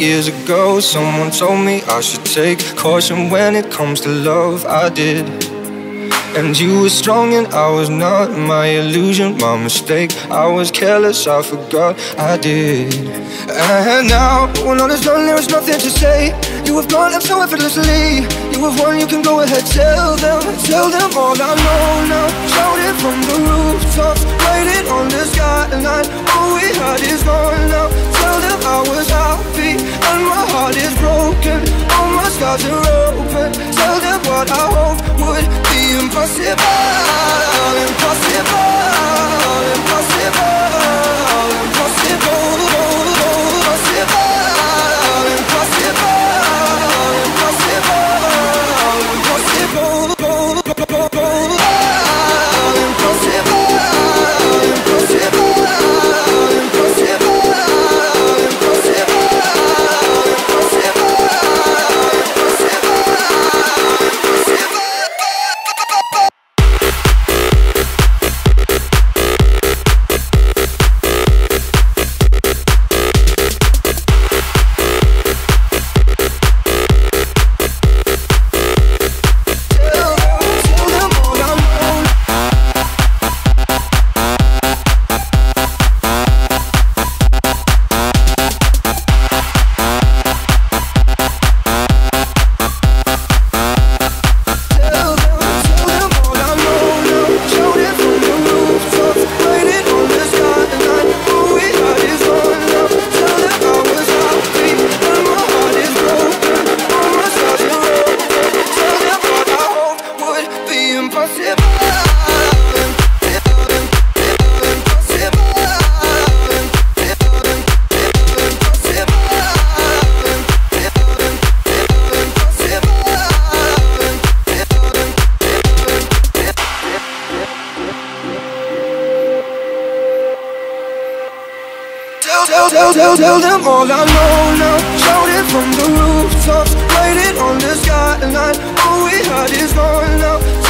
years ago, someone told me I should take caution when it comes to love. I did. And you were strong and I was not. My illusion, my mistake. I was careless, I forgot I did. And now, when all is done, there is nothing to say. You have gone up so effortlessly. You have won, you can go ahead, tell them all I know now. Shout it from the rooftops, write it on the skyline. All we had is gone now. Tell them I was happy and my heart is broken. All my scars are open. Tell them what I hope would be impossible. Impossible, impossible, impossible, impossible, impossible, Tell them all I know now. Shout it from the rooftops, write it on the skyline. All we had is gone now.